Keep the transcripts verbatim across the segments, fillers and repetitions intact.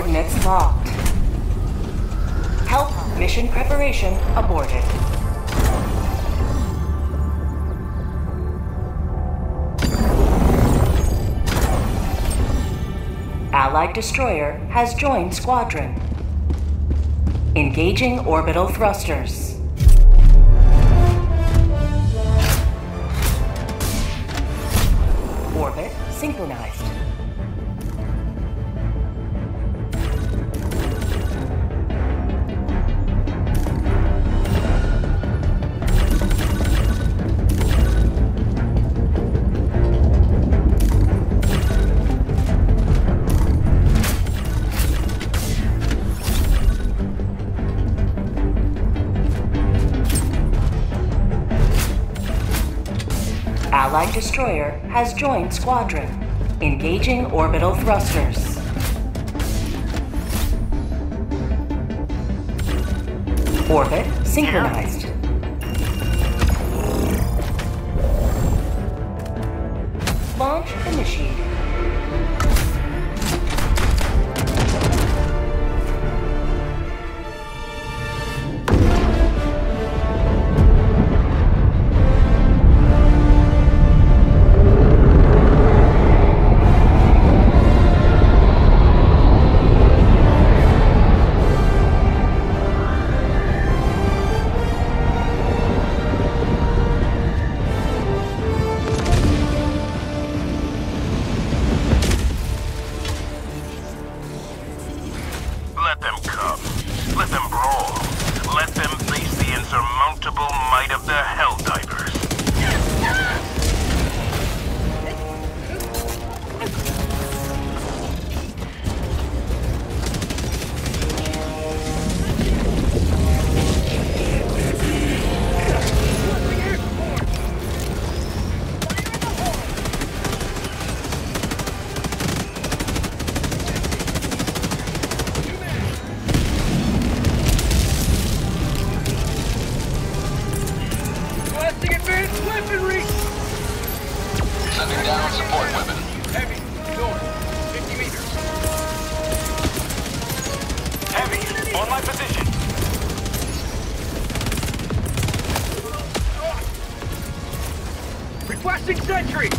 Coordinates locked. Help mission preparation aborted. Allied destroyer has joined squadron. Engaging orbital thrusters. Orbit synchronized. Allied destroyer has joined squadron. Engaging orbital thrusters. Orbit synchronized. Launch initiated. Let them come. Let them brawl. Let them face the insurmountable might of the Helldivers. Sending down support weapon. Heavy, north, fifty meters. Heavy, on my position. Requesting sentry!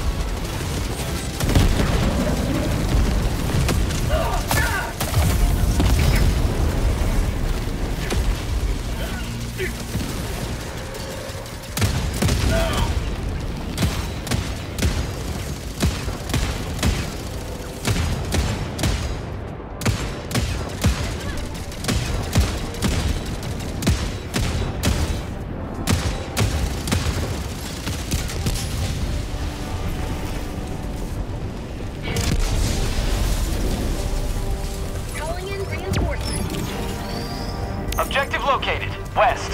Objective located. West.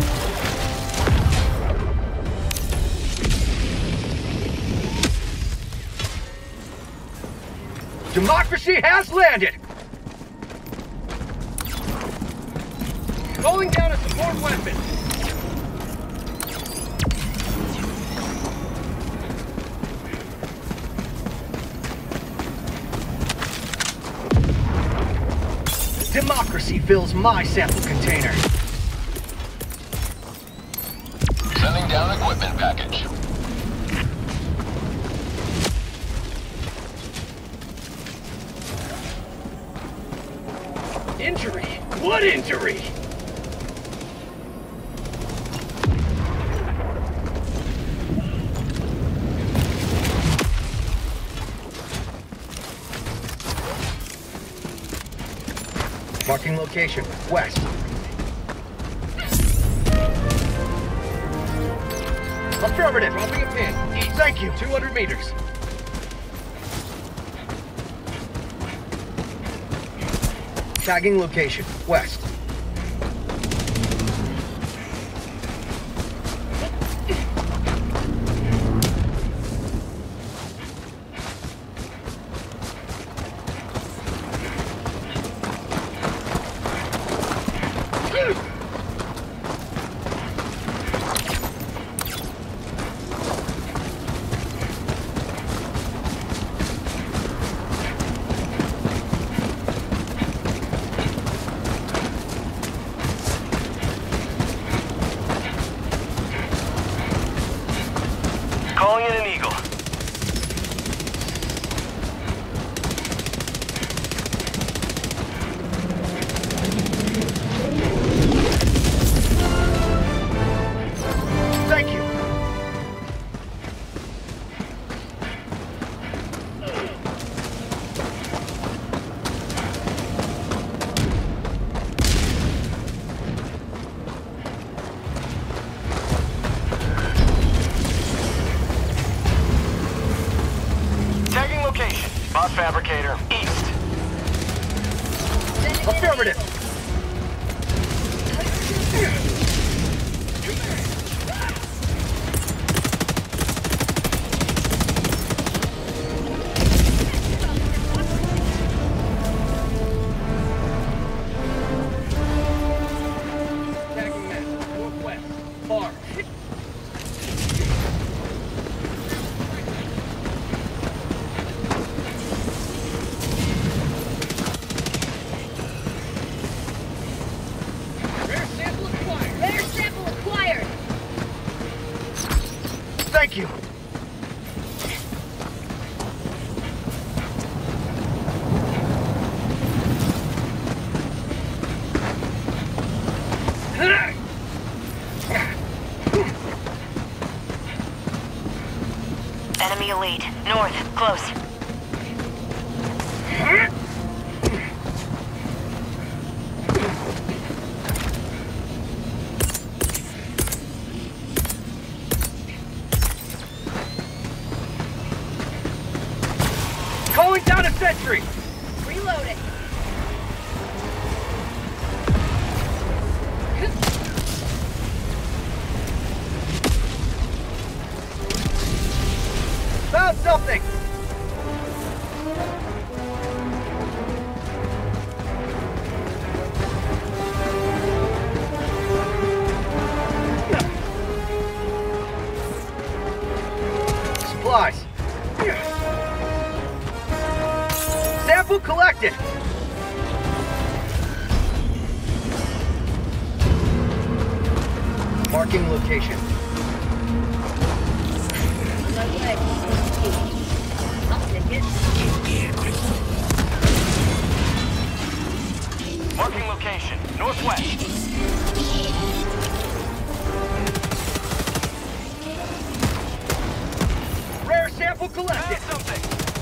Democracy has landed! Calling down a support weapon! Democracy fills my sample container. Sending down equipment package. Injury? What injury? Marking location, west. Affirmative. Dropping a pin. East. Thank you. two hundred meters. Tagging location, west. fabricator. East. Affirmative. Tagging that. Northwest. Far. Rare sample acquired. Rare sample acquired! Thank you. Enemy elite. North. Close. Calling down a sentry. Reloading. Found something. Supplies. Sample collected. Marking location. On my way. I'll take it. Marking location. Northwest. Rare sample collected. Found something.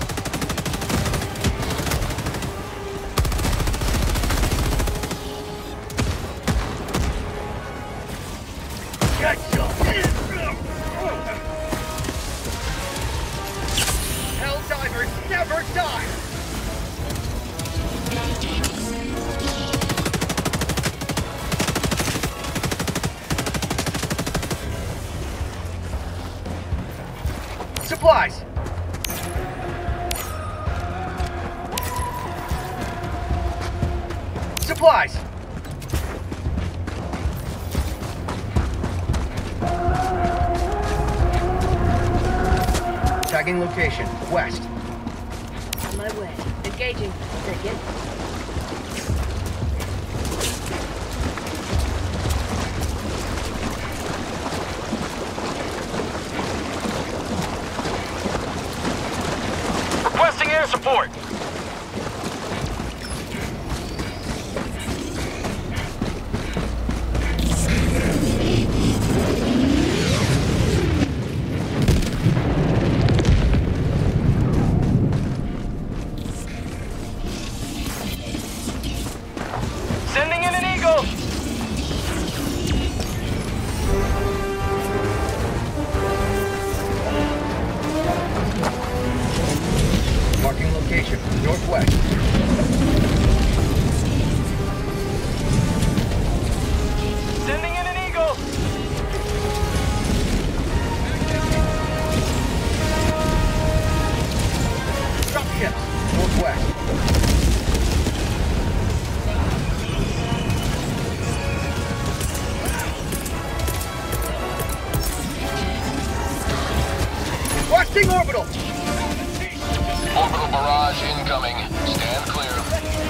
Gotcha. Hell divers never die. Supplies. Supplies. Tagging location, west. On my way. Engaging. Take it. Requesting air support. Sending in an Eagle. Marking location, northwest. Sending in an Eagle. Drop ships, northwest. Requesting orbital. Orbital barrage incoming. Stand clear.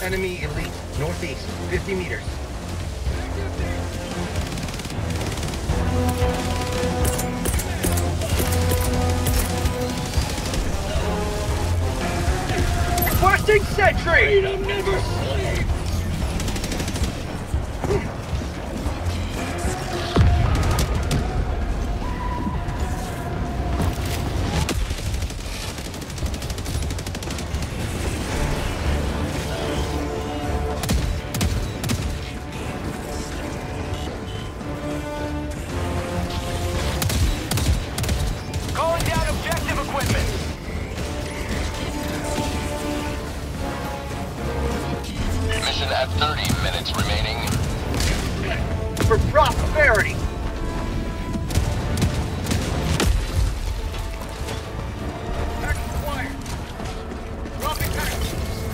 enemy elite, northeast, fifty meters. Requesting sentry! Freedom never sleeps! Calling down objective equipment. Mission at thirty minutes remaining. For prosperity! Package acquired. Dropping package.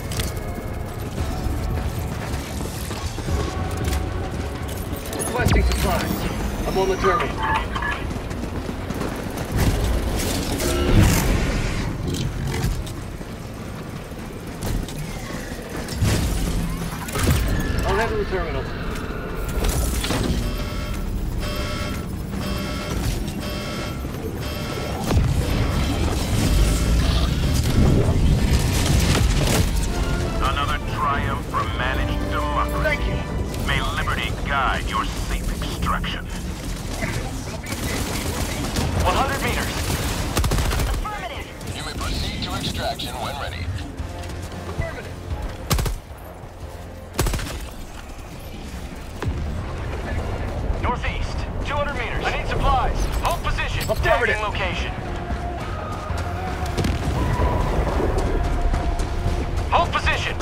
Requesting supplies. I'm on the terminal. I'll head to the terminal. Another triumph for managed democracy. Thank you. May liberty guide your safe extraction. one hundred meters. Affirmative. You may proceed to extraction when ready. Affirmative. Northeast, two hundred meters. I need supplies. Hold position. Affirmative. Tagging location. Hold position.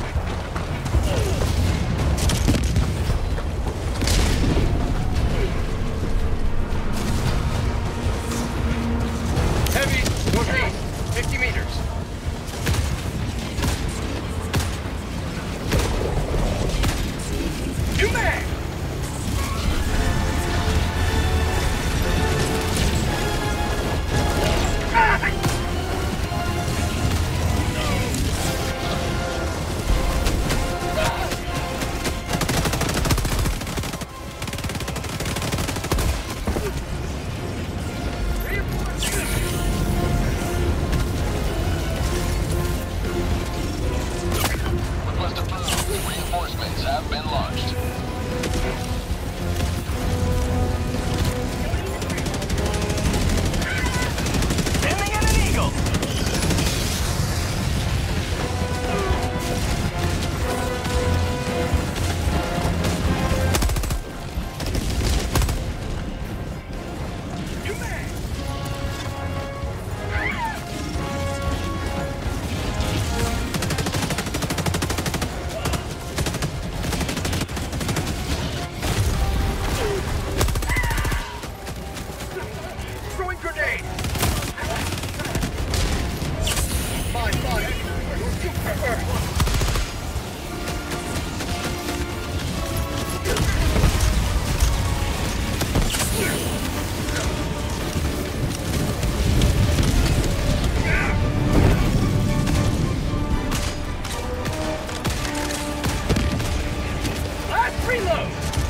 Heavy, northeast, fifty meters. New mag! Request approved. Reinforcements have been launched. Sending in an eagle. New mag! Throwing grenade! Fine, fine. Last reload!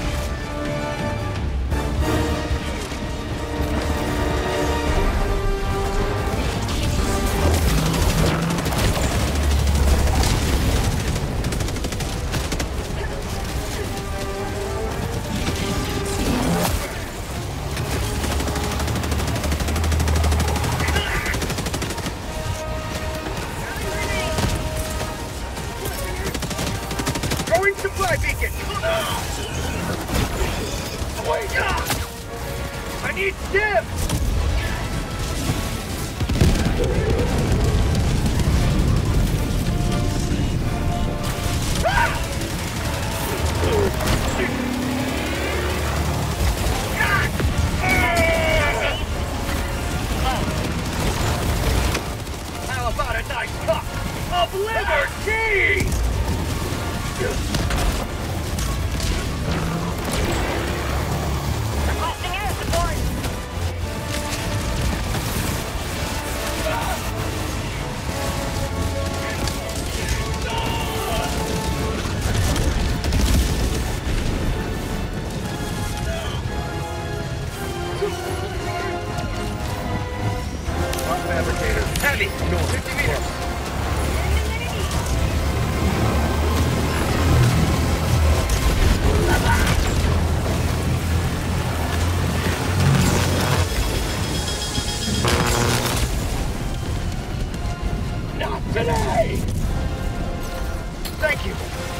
Going supply beacon! Wait up! I need dibs! How about a nice cup of liberty? Requesting air support. enemy! North, fifty meters! Not today! Thank you!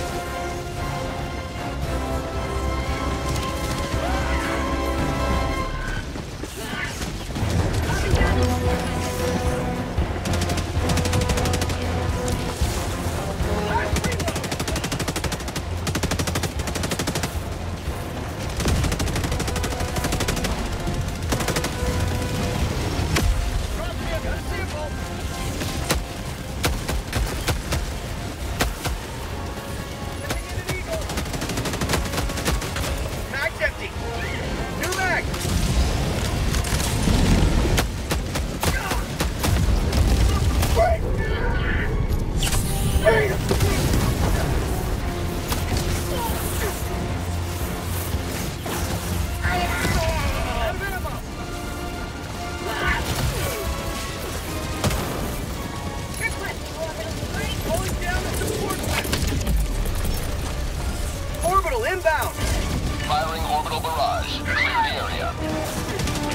Mag's empty! New mag! Orbital inbound! Firing orbital barrage. Clear the area.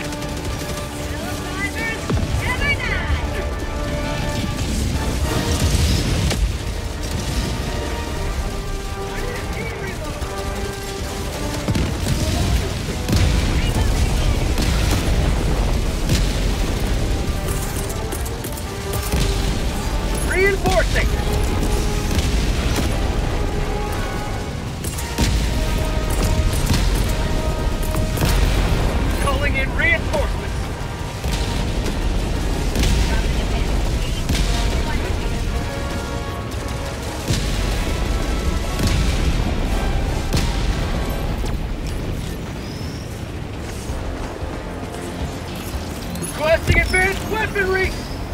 Reinforcing! Calling in reinforcements! Requesting advanced weaponry!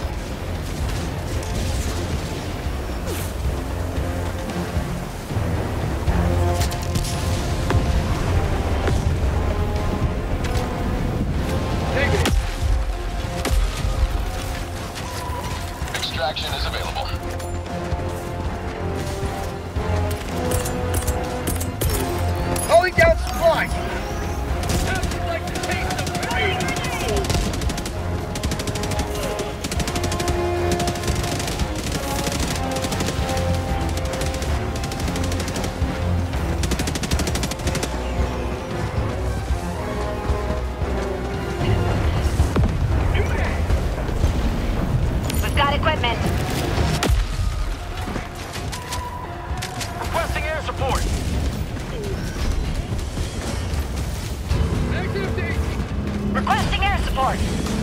Negative. Extraction is available. Calling down supplies! How'd you like to taste the freedom? We've got equipment. Requesting air support! Mag's empty! Requesting air support.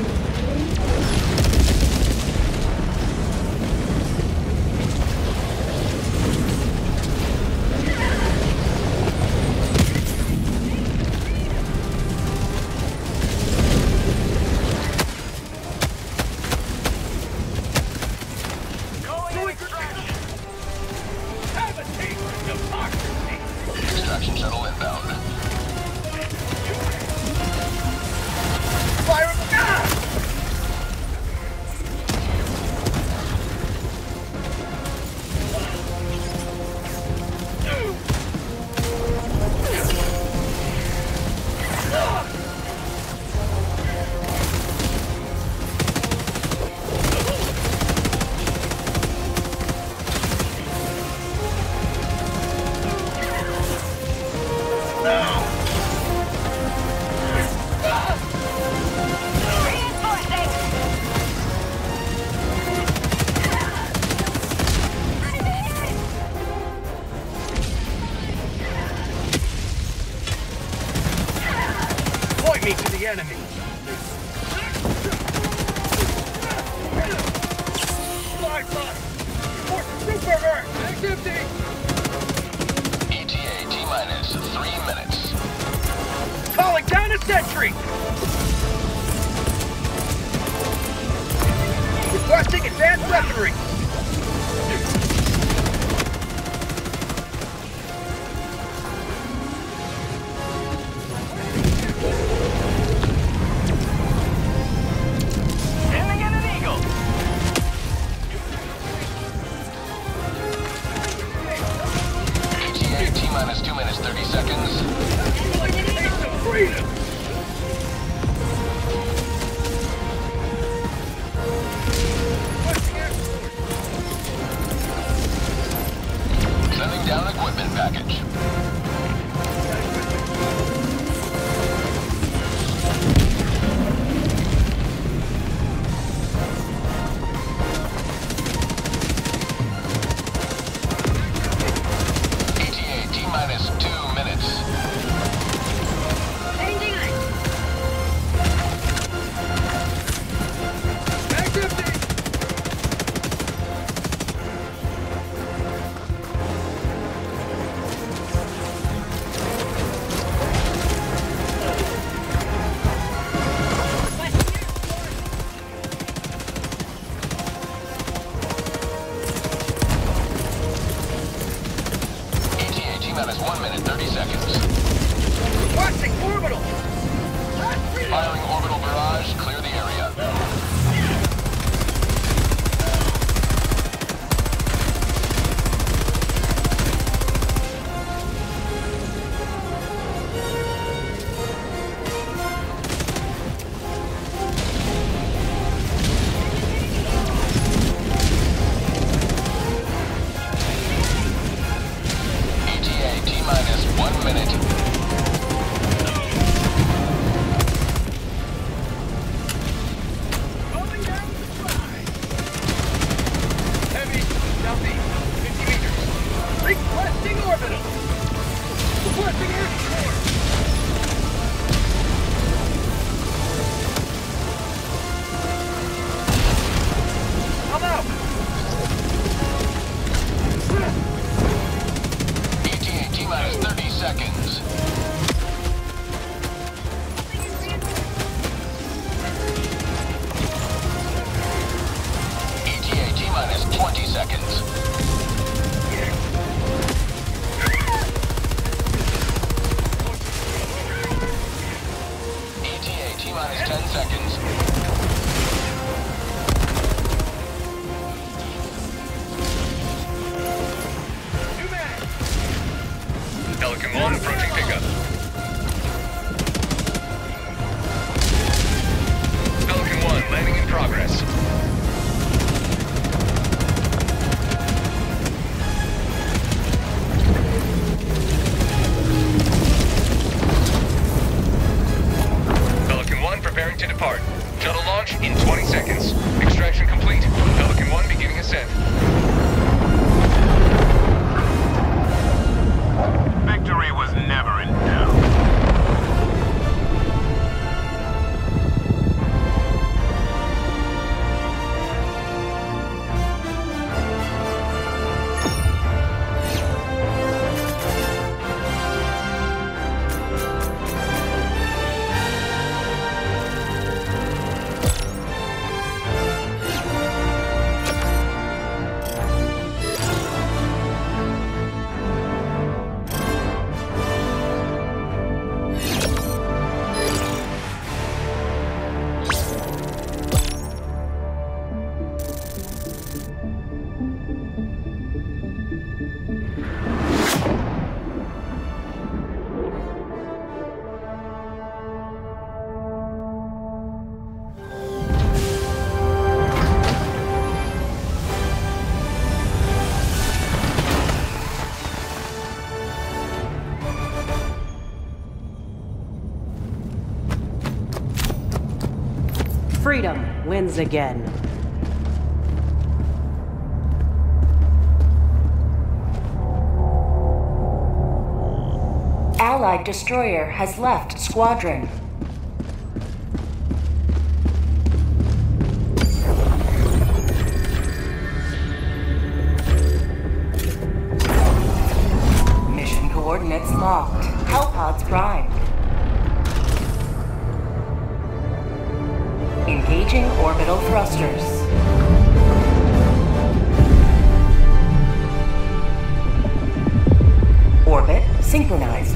No extraction! Have a taste of democracy! Extraction shuttle inbound. Fire! Ah! Point me to the enemy! Fly, fly! More super hurt! Mag's empty! E T A T-minus three minutes. Calling down a sentry! Requesting advanced weaponry! Sending in an eagle! package. E T A T-minus two minutes. Changing it. Back empty! E T A T-minus one minute, thirty seconds. Watching orbital! Firing orbital barrage, clear the area. E T A T-minus one minute. Going down the slide! Heavy, southeast, fifty meters. Requesting orbital! Requesting air support! I'm out! E T A T-minus thirty seconds. E T A T-minus twenty seconds. E T A T-minus ten seconds. New mag! Pelican one approaching pickup. Pelican one landing in progress. Pelican one preparing to depart. Shuttle launch in twenty seconds. Extraction complete. Pelican one beginning ascent. Victory was never in doubt. Freedom wins again. Allied destroyer has left squadron. Mission coordinates locked. Hellpods primed. Engaging orbital thrusters. Orbit synchronized.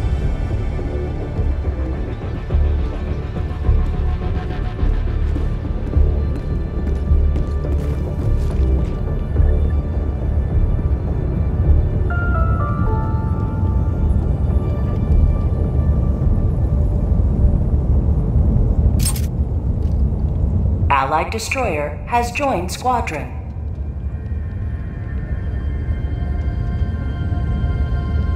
Allied destroyer has joined squadron.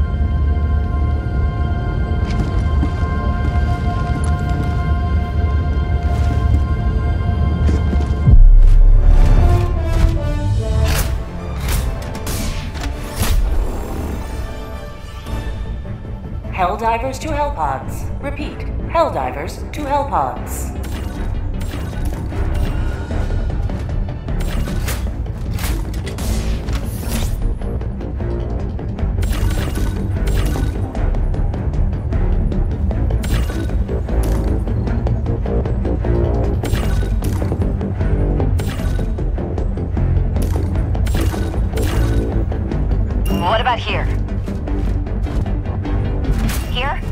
Helldivers to Hellpods. Repeat, Helldivers to Hellpods. What about here? Here?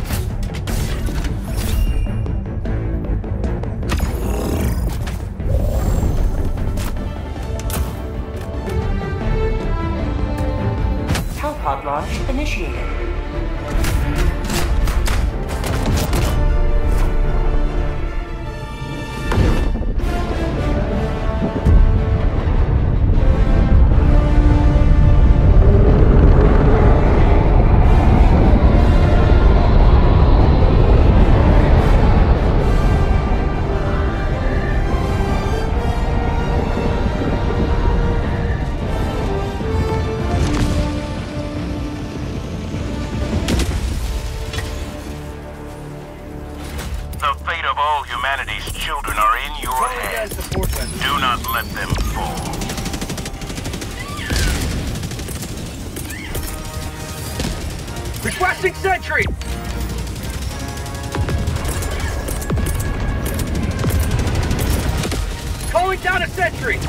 Hellpod launch initiated. The fate of all humanity's children are in your hands. Do not let them fall. Requesting sentry! Calling down a sentry!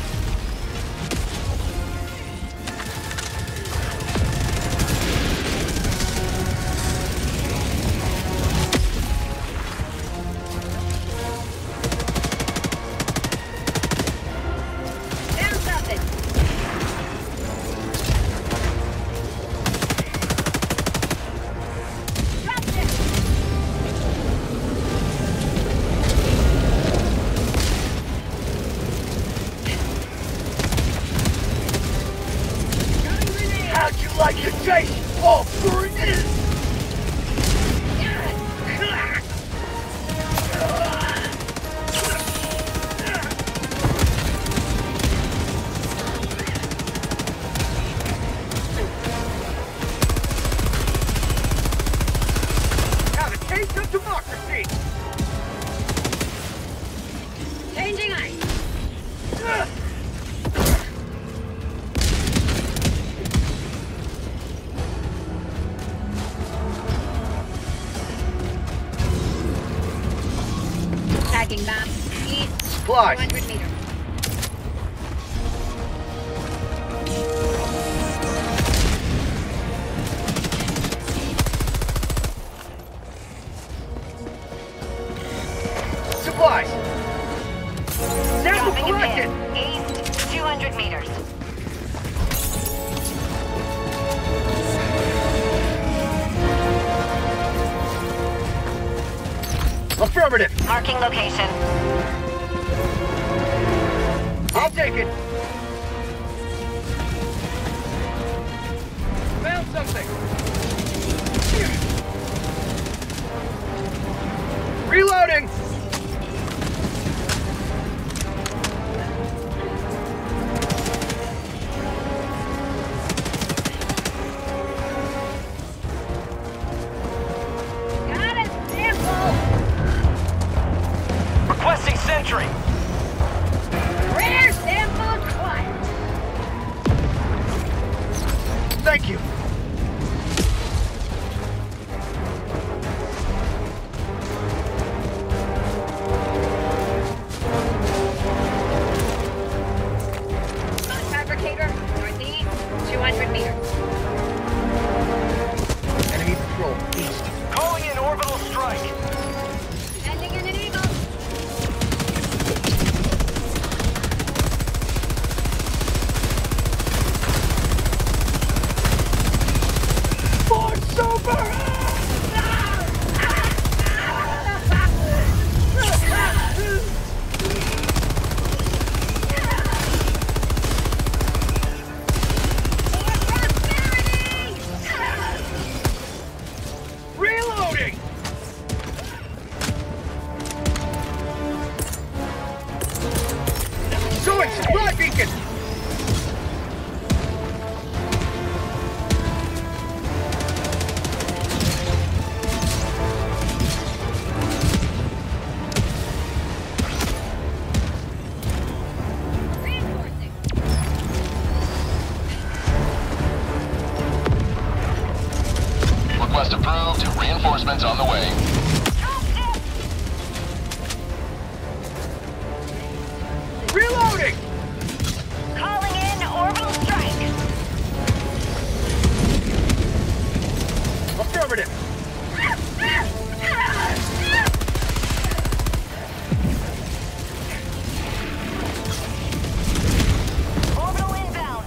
Down something. Drop it. How'd you like your taste? All for it is! Have a taste of democracy! Changing eyes. Tagging map. East. Supplies. two hundred meters. Supplies! Sample Dropping a collected! pin. East, two hundred meters. Affirmative! Marking location. I'll take it! Found something! Reloading! Got it. Sample. Requesting sentry! Rare sample acquired. Thank you! On fabricator. Northeast. two hundred meters. Enemy patrol, east. Calling in orbital strike! Sending in an eagle. approved. Reinforcements on the way. Reloading! Calling in orbital strike. Affirmative. Orbital inbound.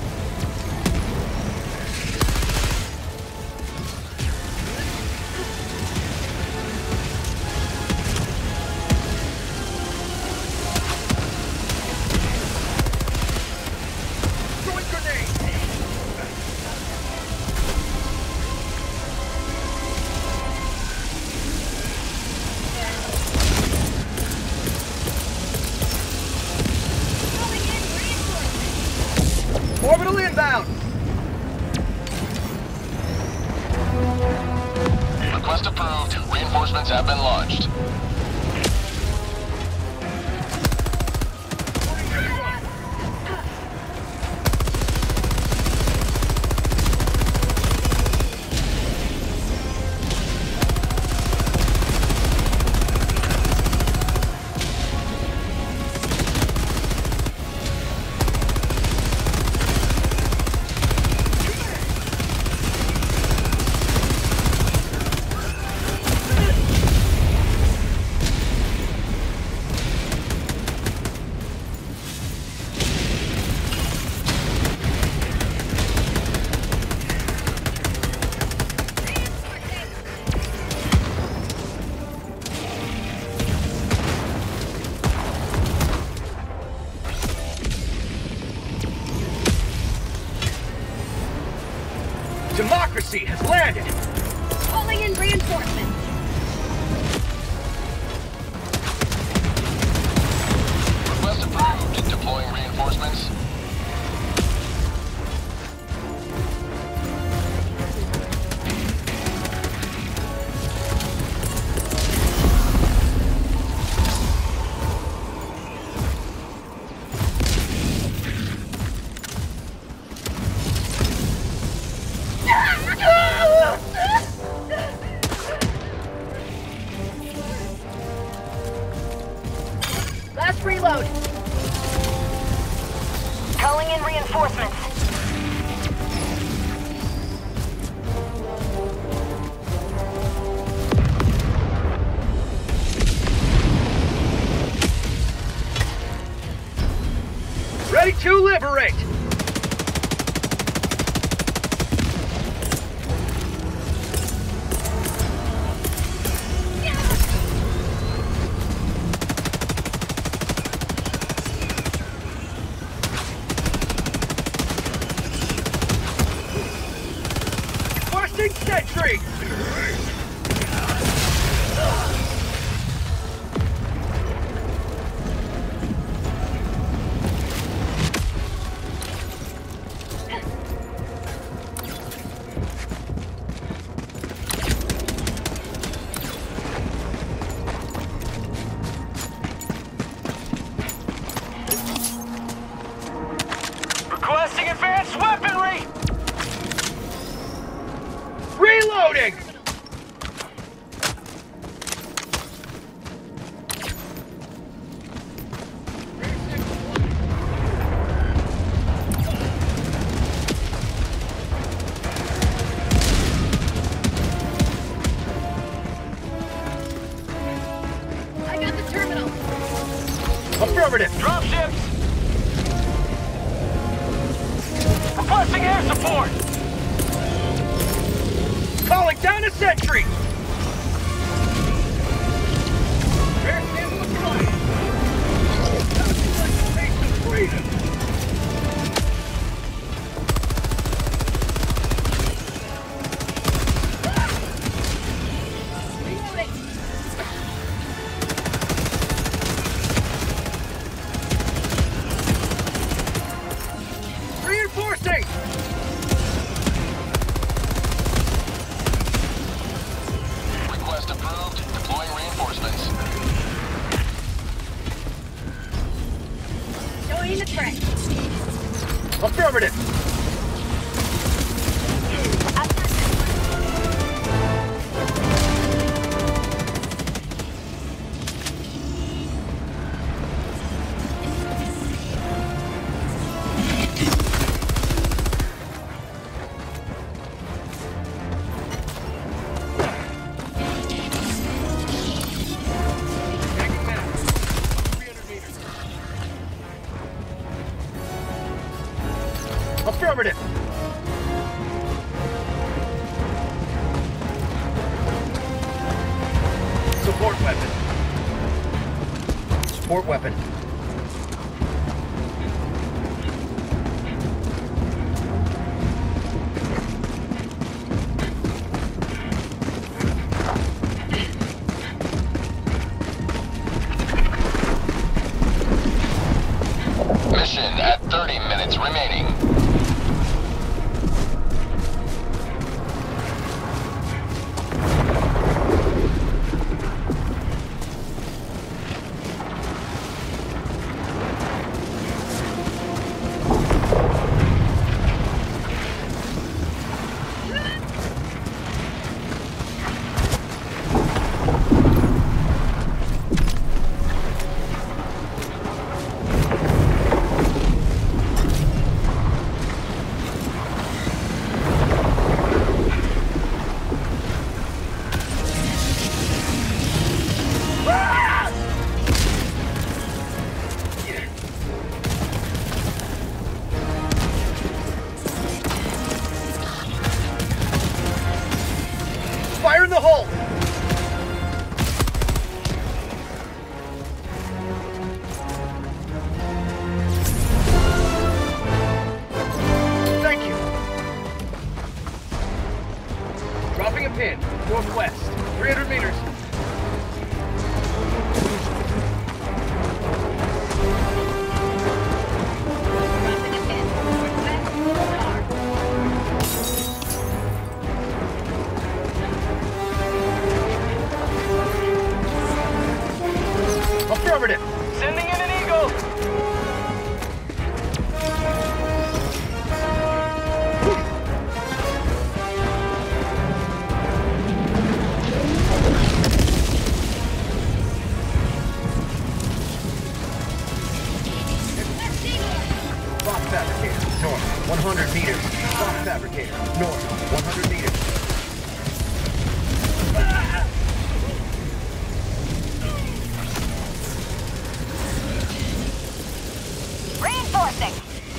Throwing grenade! Calling in reinforcements. Orbital inbound! Request approved. Reinforcements have been launched. Democracy has landed! Calling in reinforcements. Request approved. Deploying reinforcements. Last reload. Calling in reinforcements. Ready to liberate! Busting sentry! Requesting advanced weaponry! Reloading! I got the terminal. Affirmative! Dropships! Requesting air support! Calling down a sentry! Reloading. Reinforcing! Request approved. Deploying reinforcements. Showing the track. Affirmative! Affirmative. Support weapon. Support weapon. Mission at thirty minutes remaining. Fire in the hole! Thank you. Dropping a pin, northwest, three hundred meters. Dropping a pin. Northwest. Car. Affirmative. Sending in an eagle. Box fabricator, north, one hundred meters. Box fabricator, north, one hundred meters. Reinforcing.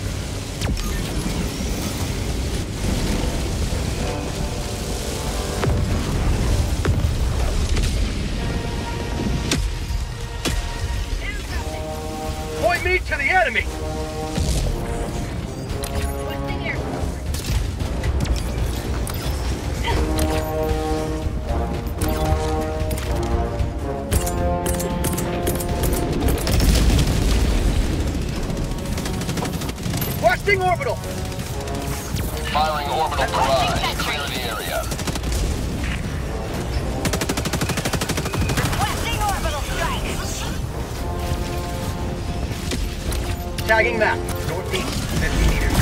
Point me to the enemy! Requesting air support. Requesting orbital! Firing orbital barrage. Clear the area. Requesting orbital strike. Tagging map, northeast, fifty meters.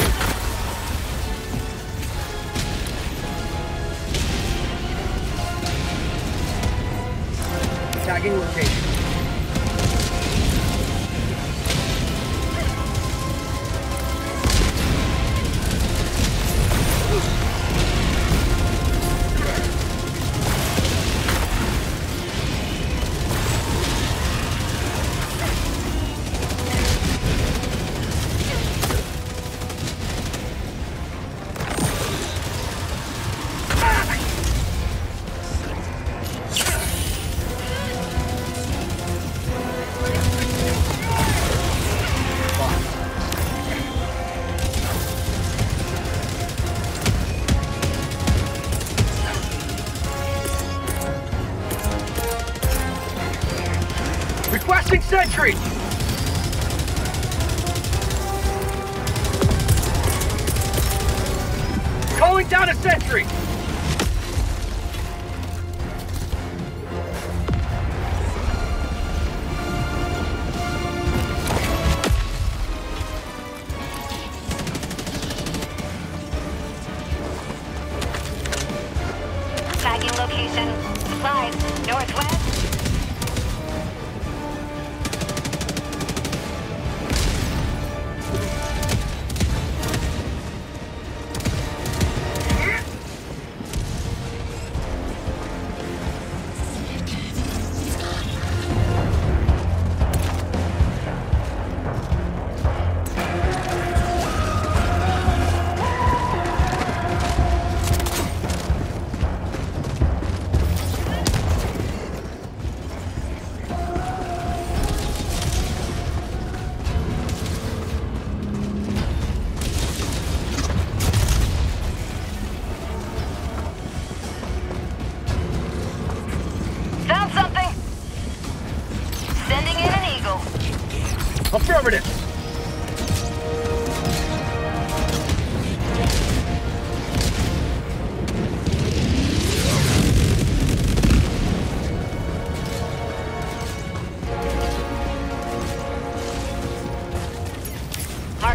Tagging location. Requesting sentry! Calling down a sentry! Tagging location. Supplies. Northwest.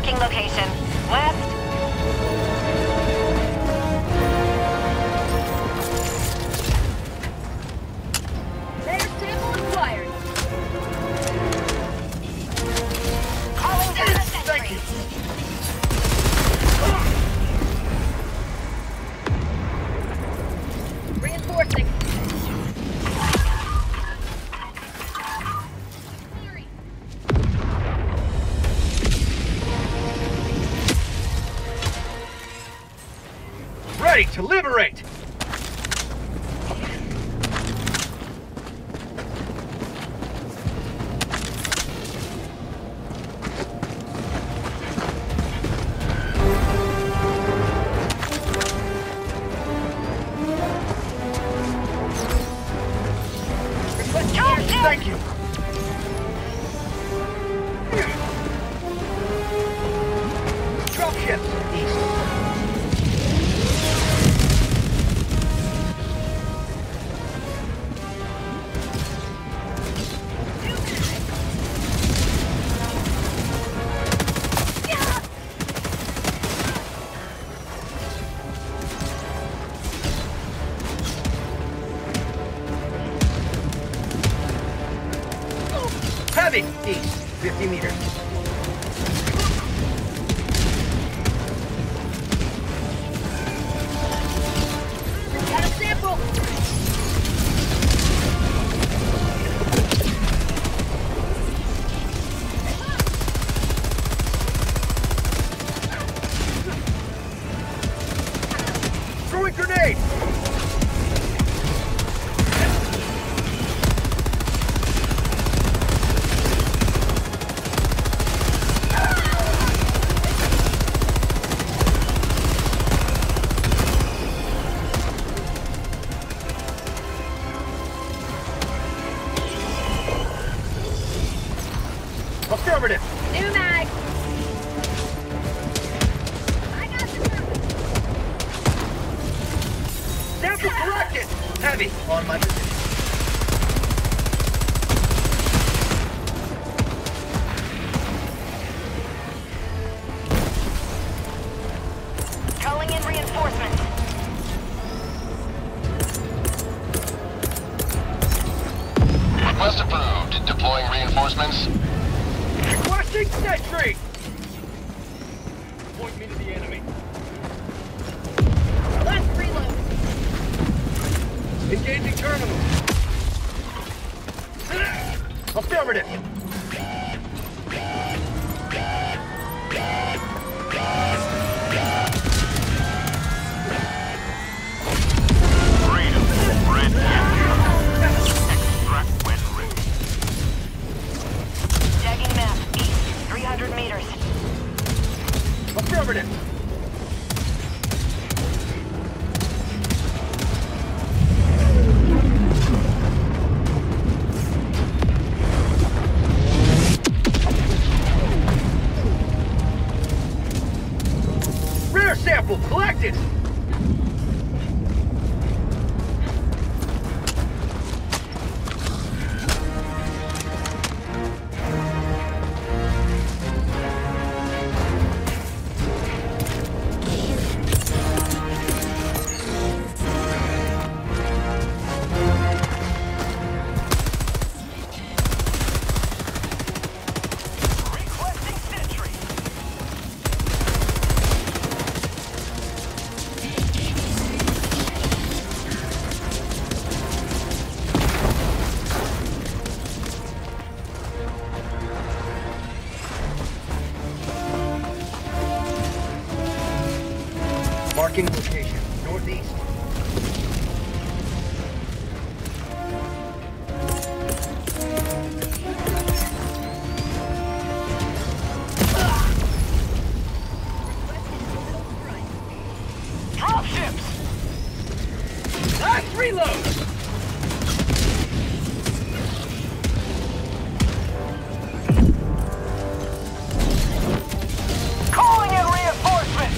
Marking location. West. Layer sample acquired. Calling down a sentry. Thank you. Reinforcing. Ready to liberate! Thank you! Dropships east. Heavy east, fifty meters. Got a sample. Throwing grenade! Affirmative! New mag. I got the sample. Sample collected! Heavy on my position. Calling in reinforcements. Request approved. Deploying reinforcements. Requesting sentry! Point me to the enemy. Last reload. Engaging terminal. Affirmative! Freedom. Red Extract when ready. Tagging map. East. three hundred meters. Affirmative! Rare sample collected! Requesting sentry. Marking location, northeast. Dropships. Last reload! Calling in reinforcements.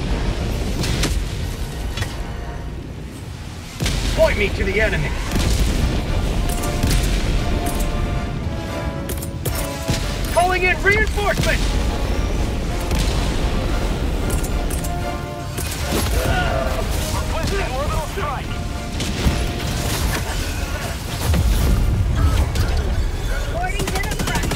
Point me to the enemy. Calling in reinforcements! Requesting orbital strike. Boarding to the front.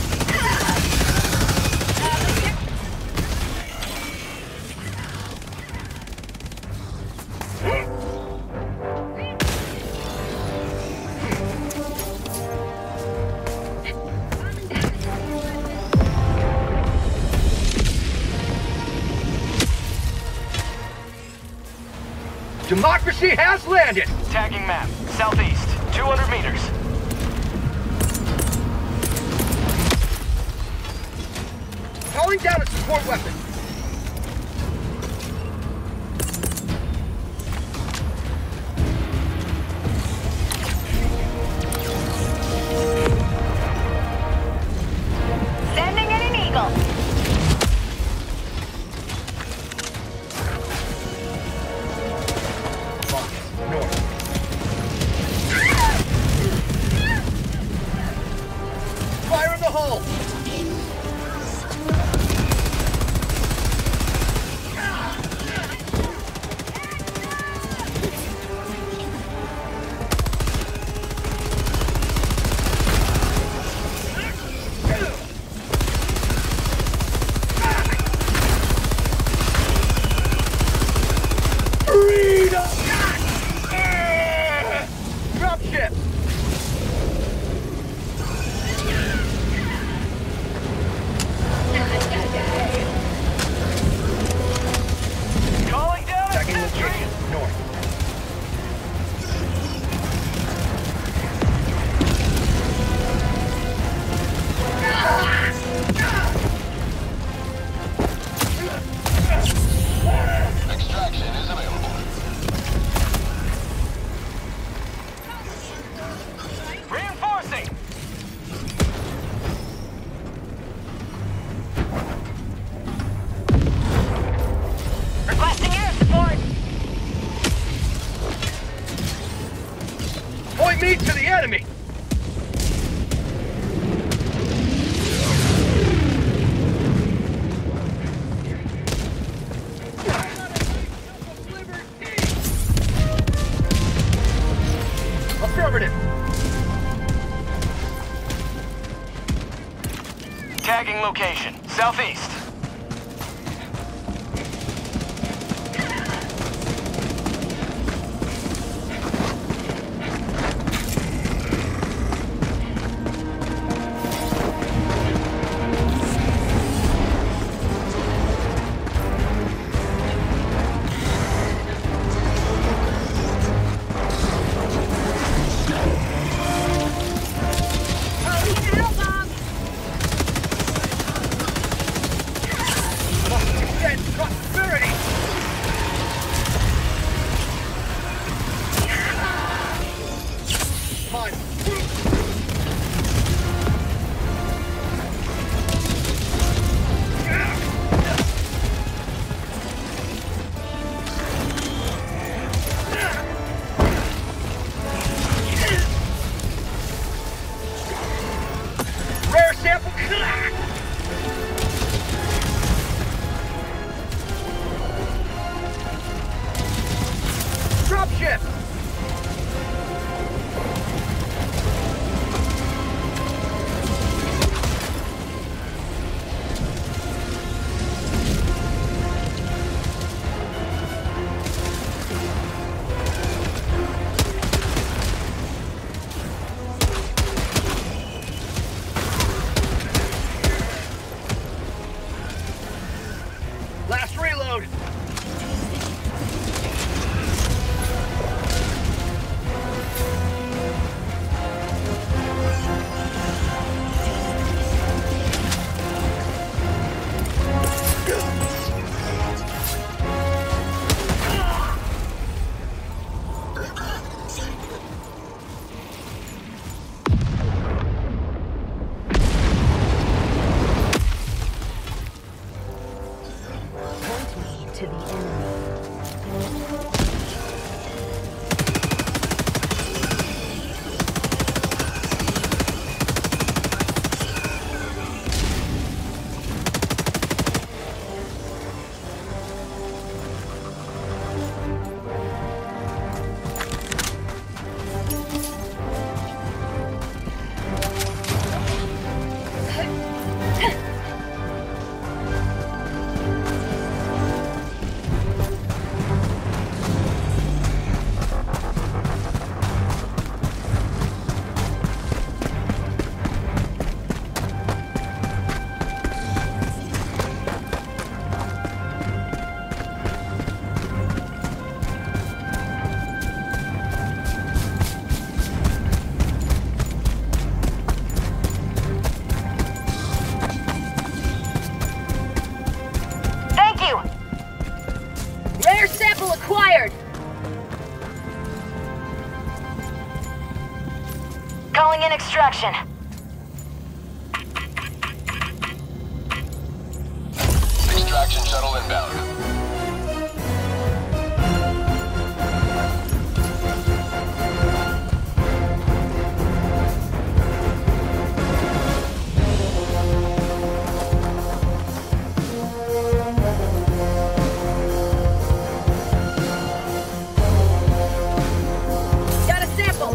Democracy has landed! Tagging map. Southeast. two hundred meters. Calling down a support weapon. Sending in an eagle. Fox, north. Fire in the hole! Dropship! Calling down a Second sentry. location, north. Extraction is available. Reinforcing. Requesting air support. Point me to the enemy! Affirmative! Tagging location. Southeast. Extend prosperity! Mine. Rare sample. Dropship! Calling in extraction. Extraction shuttle inbound. Got a sample.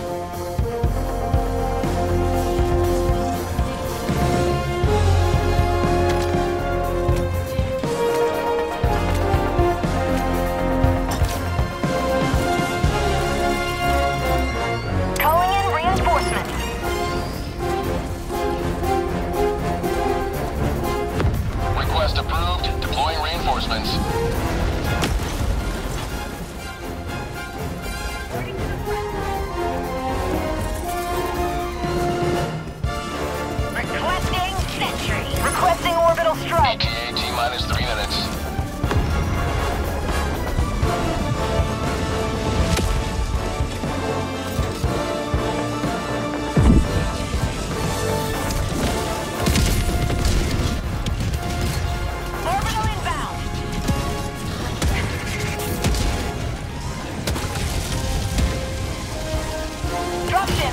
Calling in reinforcement. Request approved. Deploying reinforcements. Requesting sentry. Requesting orbital strike. E T A T minus three minutes. Orbital inbound. Dropship.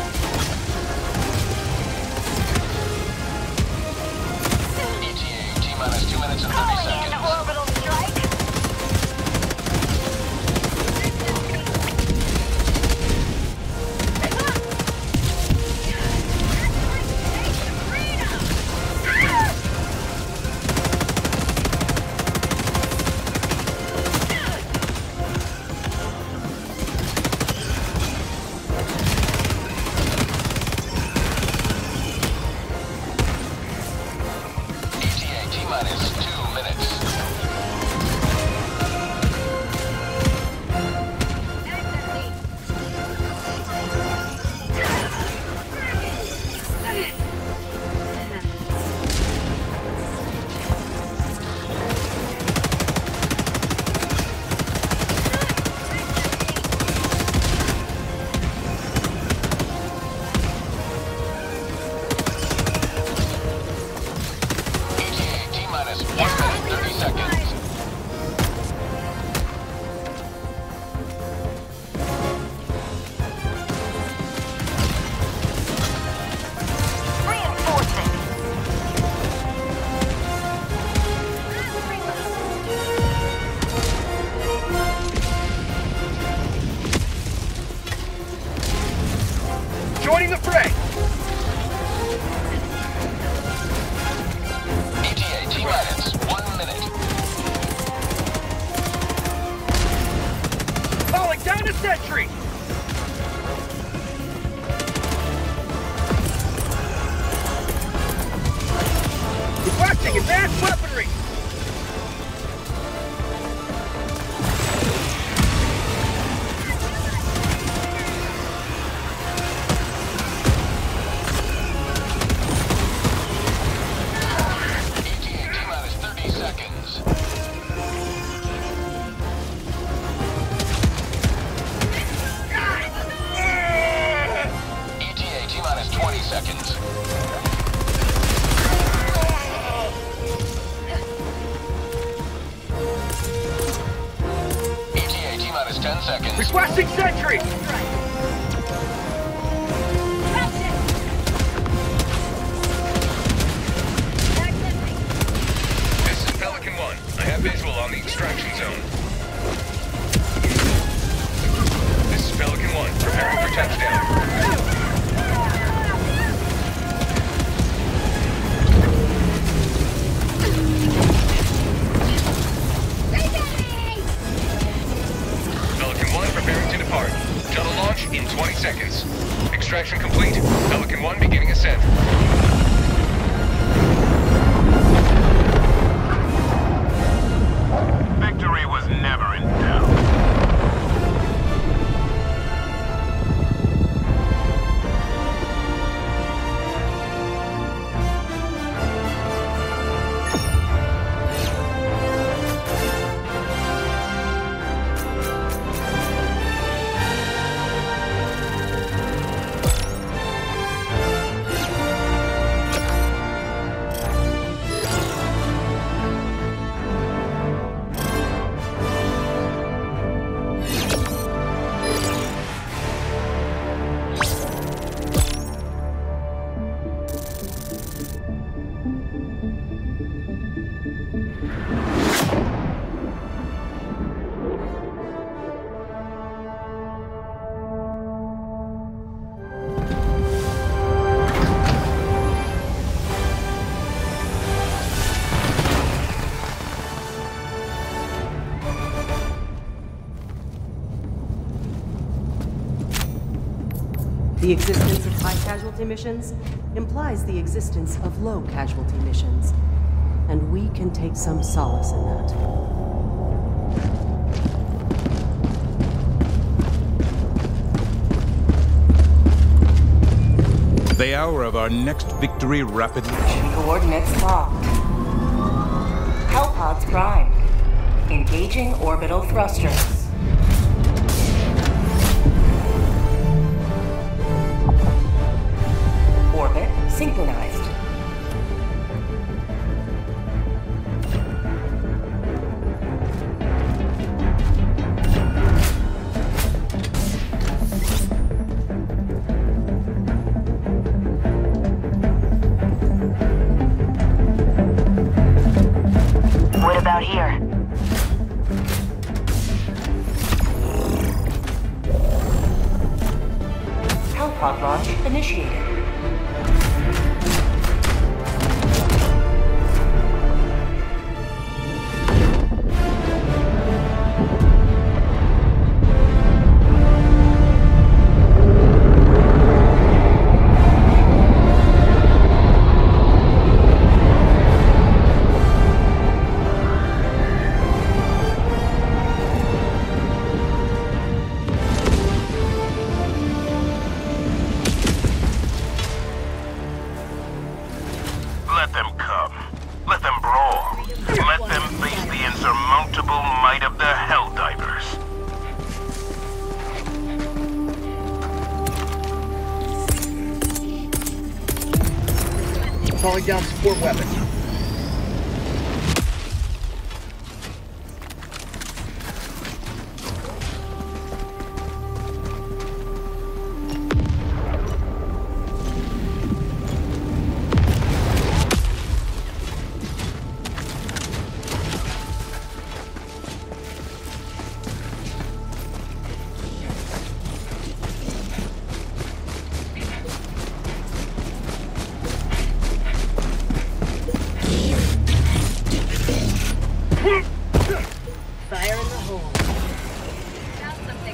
E T A T minus two minutes and thirty Calling in seconds. orbital strike. E T A T minus two minutes. E T A T minus one minute thirty seconds. Reinforcing. Joining the fray. E T A T minus one minute. Calling down a sentry. Requesting advanced weaponry. E T A T minus thirty seconds. E T A T minus twenty seconds. E T A T minus ten seconds. Requesting sentry. This is Pelican one. I have visual on the extraction zone. This is Pelican one. Preparing for touchdown. Pelican one preparing to depart. Shuttle launch in twenty seconds. Extraction complete. Pelican one beginning ascent. Victory was never in doubt. The existence of high-casualty missions implies the existence of low-casualty missions, and we can take some solace in that. The hour of our next victory rapidly. Coordinates locked. Hellpods primed. Engaging orbital thrusters. Orbit synchronized. What about here? Hellpod launch initiated. Let them come. Let them brawl. Let them face the insurmountable might of the Helldivers. Calling down support weapons. Fire in the hole. Found something.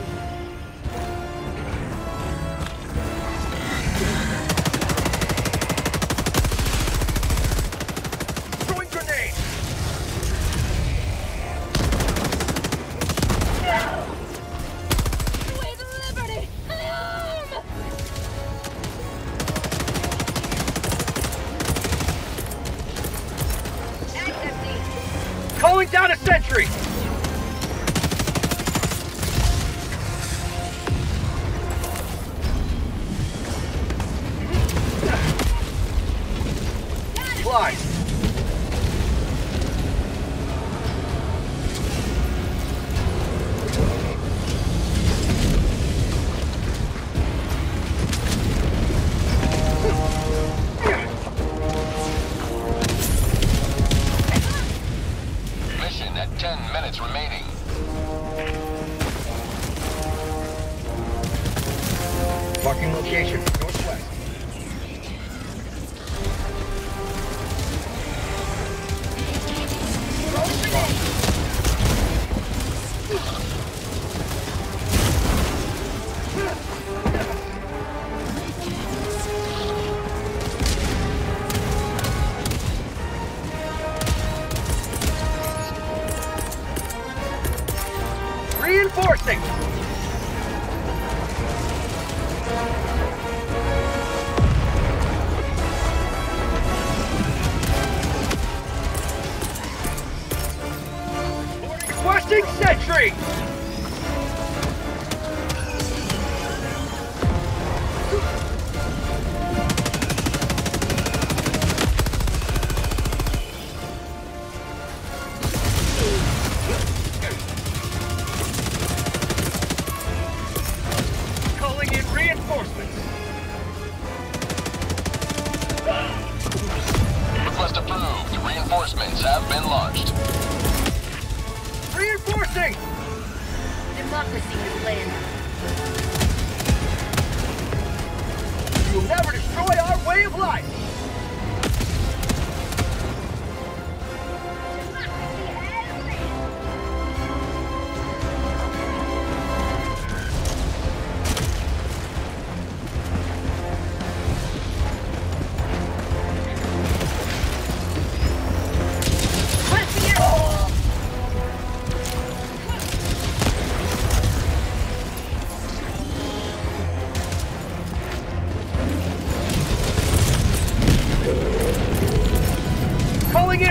Throwing grenade! With liberty! Alarm! Calling down a sentry! Fly! Mission at ten minutes remaining. Marking location, northwest. Reinforcing! Requesting sentry! Calling in reinforcements! Request approved. Reinforcements have been launched. Reinforcing! Democracy has landed. You will never destroy our way of life!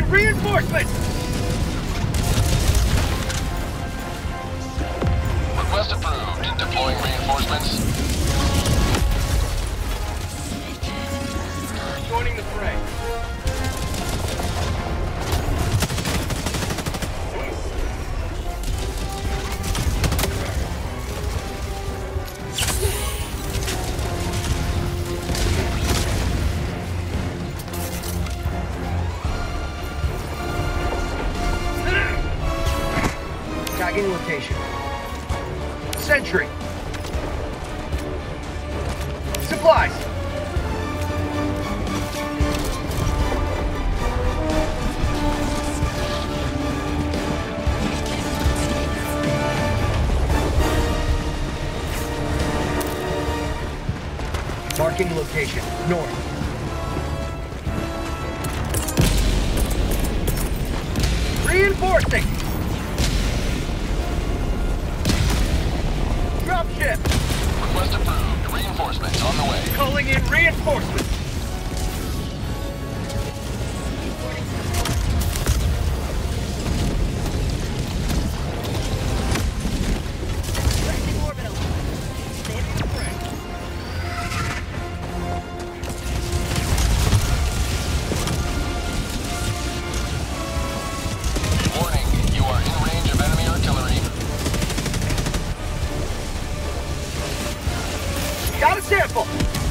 in reinforcements! Request approved. Deploying reinforcements. Joining the fray. Tagging location. Sentry. Supplies. Marking location. North. Reinforcing. Dropship. Request approved. Reinforcements on the way. Calling in reinforcements. Placing orbital. Standing the fray. Warning, you are in range of enemy artillery. Got a sample.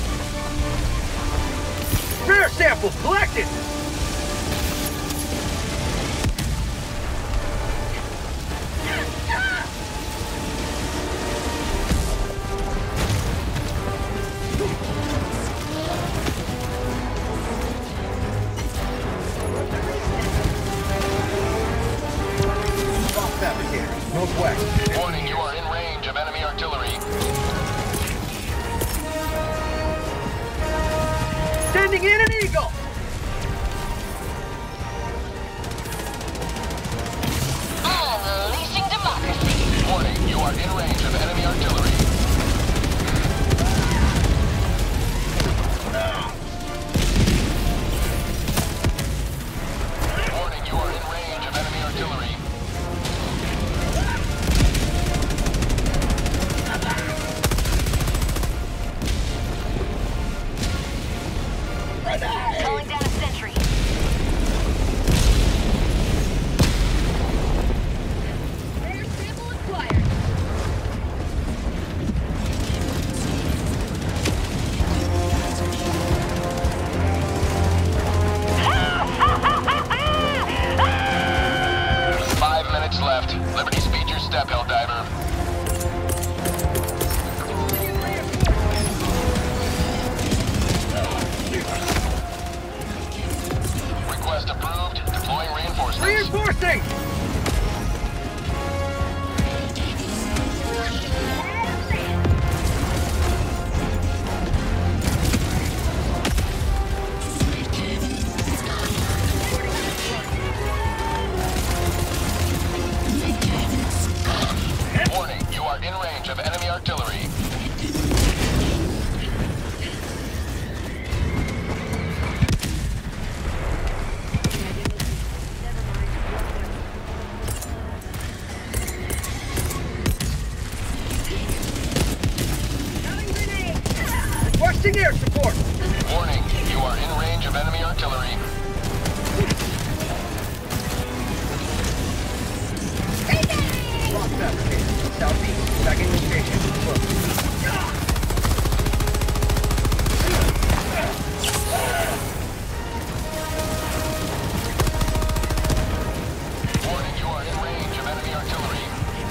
Rare sample collected. Box fabricator, northwest. Warning, you are in range of enemy artillery. Sending in an eagle. Unleashing democracy. Warning, you are in range of enemy artillery. Warning, you are in range of enemy artillery. Calling down a sentry. Rare sample acquired. Five minutes left. Liberty, speed your step, Helldiver. Request approved. Deploying reinforcements. Reinforcing. Warning, you are in range of enemy artillery. Requesting air support. Warning, you are in range of enemy artillery. Box fabricator, southeast. Tagging location. Close. Warning, you are in range of enemy artillery.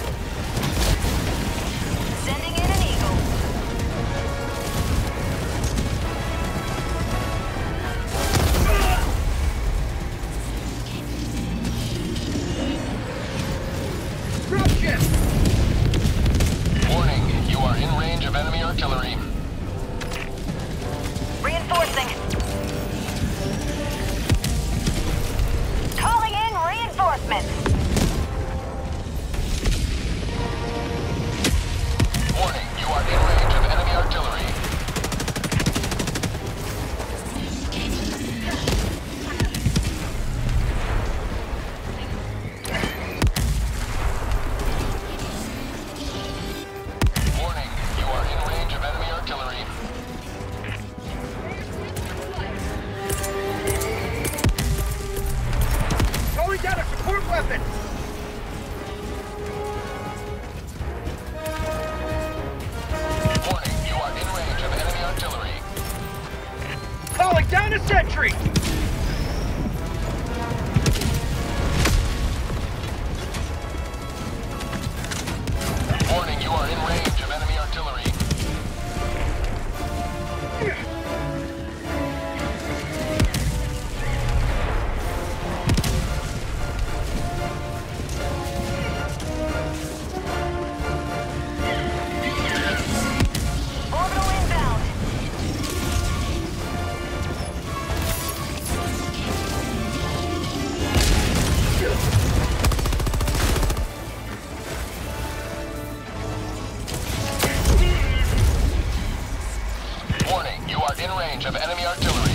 Sending in an eagle. Dropship. Warning, you are in range of enemy artillery. Reinforcing. Calling in reinforcements. Warning, you are in range of enemy artillery. Calling down a sentry! Warning, you are in range of enemy artillery. Orbital inbound. Warning, you are in range of enemy artillery.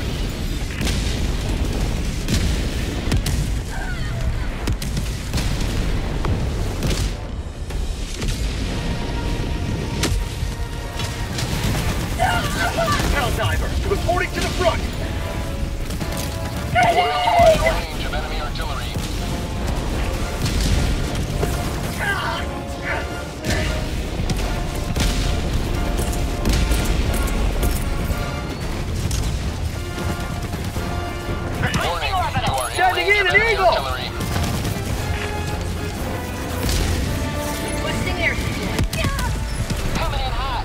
Helldiver, reporting to the front! Warning, you are in range of enemy artillery. Warning, you are in Sending range in of an enemy eagle! artillery. Requesting air support. Coming in hot.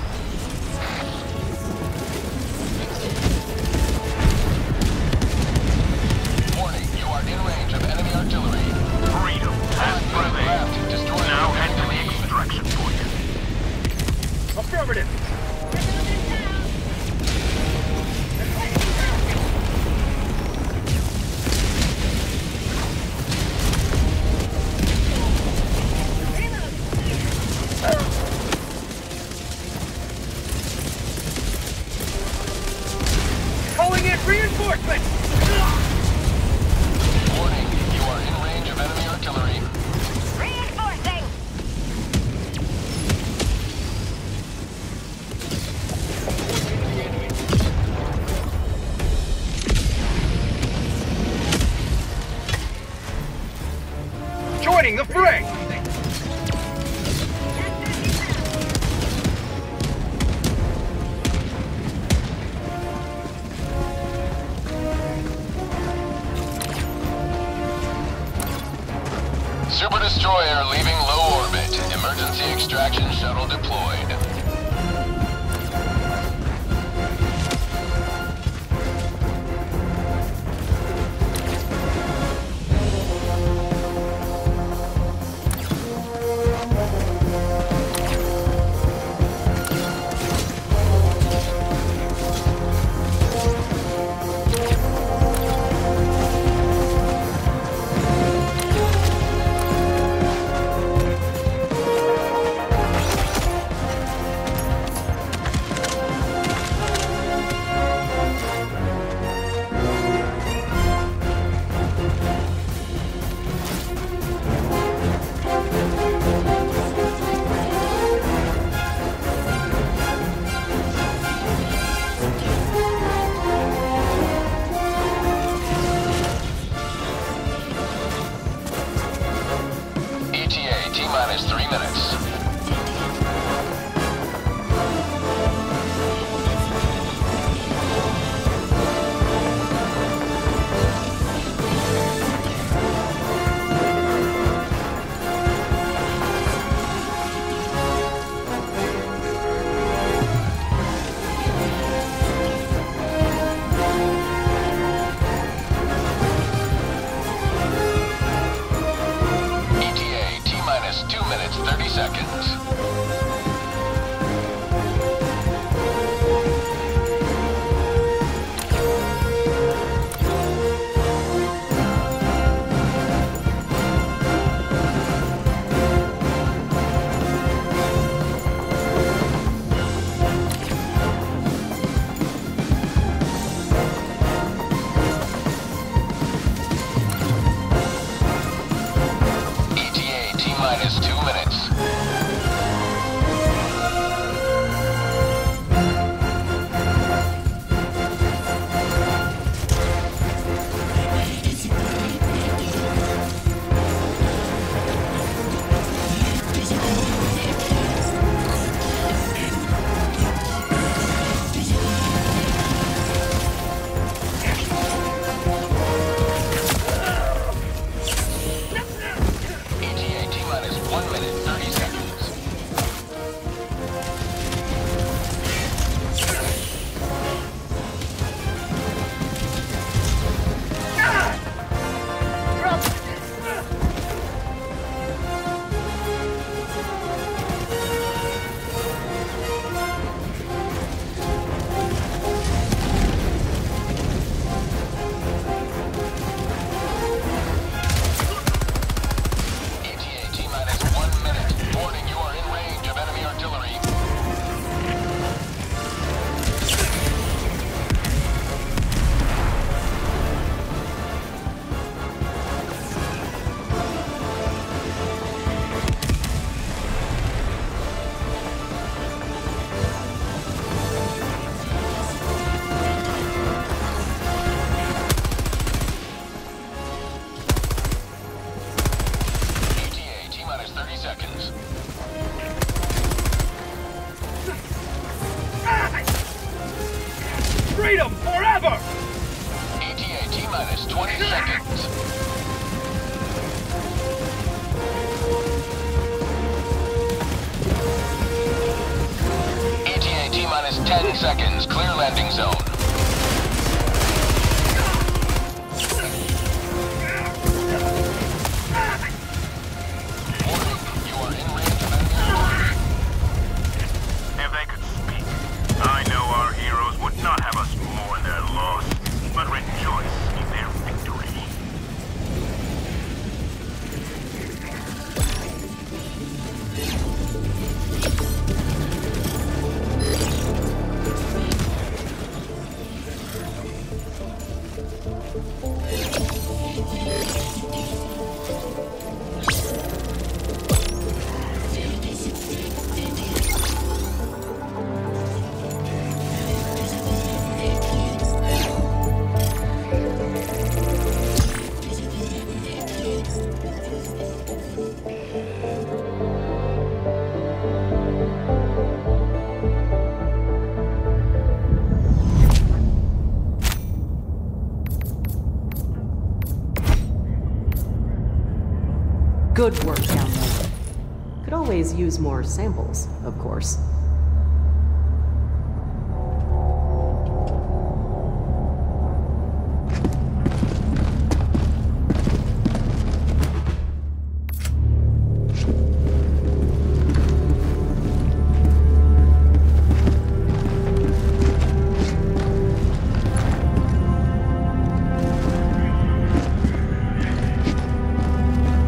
Warning, you are in range of enemy artillery. Freedom has prevailed. Left, destroy Now the head to enemy. the extraction point. Affirmative! Calling in reinforcements! Warning, you are in range of enemy artillery. Reinforcing. Joining the fray! Super Destroyer leaving low orbit. Emergency extraction shuttle deployed. freedom forever! E T A T-minus twenty seconds. E T A T-minus ten seconds. Clear landing zone. Warning, you are in range of enemy. If they could speak, I know our heroes would not have us mourn their loss, but rejoice in their victory. Good work down there. Could always use more samples, of course.